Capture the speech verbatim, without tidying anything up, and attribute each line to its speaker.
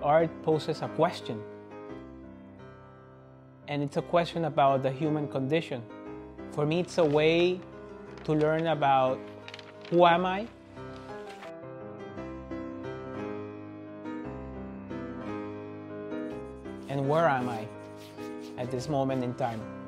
Speaker 1: art poses a question. And it's a question about the human condition. For me, it's a way to learn about who am I, and where am I at this moment in time.